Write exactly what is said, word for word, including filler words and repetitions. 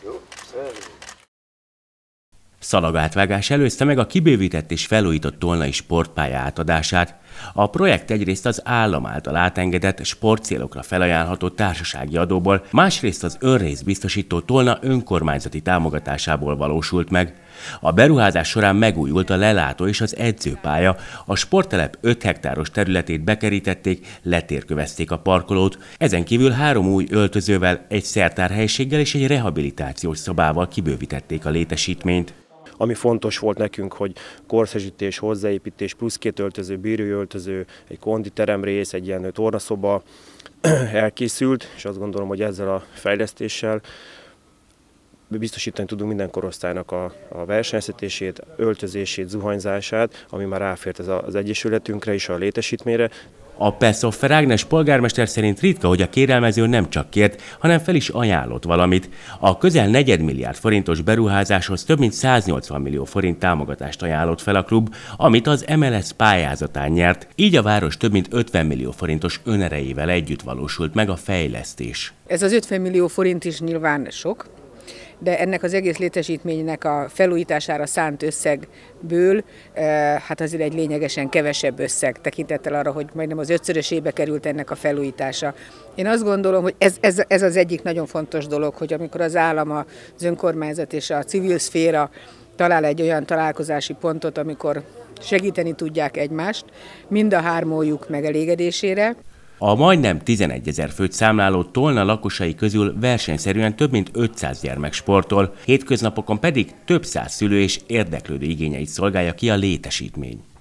Szalagátvágás előzte meg a kibővített és felújított tolnai sportpálya átadását. A projekt egyrészt az állam által átengedett sportcélokra felajánlható társasági adóból, másrészt az önrészt biztosító Tolna önkormányzati támogatásából valósult meg. A beruházás során megújult a lelátó és az edzőpálya, a sporttelep öt hektáros területét bekerítették, letérkövezték a parkolót, ezen kívül három új öltözővel, egy szertárhelyiséggel és egy rehabilitációs szobával kibővítették a létesítményt. Ami fontos volt nekünk, hogy korszerűsítés, hozzáépítés, plusz két öltöző, bírói öltöző, egy konditerem rész, egy ilyen tornaszoba elkészült, és azt gondolom, hogy ezzel a fejlesztéssel biztosítani tudunk minden korosztálynak a, a versenyeztetését, öltözését, zuhanyzását, ami már ráfért ez az egyesületünkre és a létesítményre. A Peszoffer Ágnes polgármester szerint ritka, hogy a kérelmező nem csak kért, hanem fel is ajánlott valamit. A közel negyedmilliárd forintos beruházáshoz több mint száznyolcvan millió forint támogatást ajánlott fel a klub, amit az em el es pályázatán nyert, így a város több mint ötven millió forintos önerejével együtt valósult meg a fejlesztés. Ez az ötven millió forint is nyilván sok, de ennek az egész létesítménynek a felújítására szánt összegből hát azért egy lényegesen kevesebb összeg tekintettel arra, hogy majdnem az ötszörösébe került ennek a felújítása. Én azt gondolom, hogy ez, ez, ez az egyik nagyon fontos dolog, hogy amikor az állam, az önkormányzat és a civil szféra talál egy olyan találkozási pontot, amikor segíteni tudják egymást, mind a hármójuk megelégedésére. A majdnem tizenegyezer főt számláló Tolna lakosai közül versenyszerűen több mint ötszáz gyermek sportol, hétköznapokon pedig több száz szülő és érdeklődő igényeit szolgálja ki a létesítmény.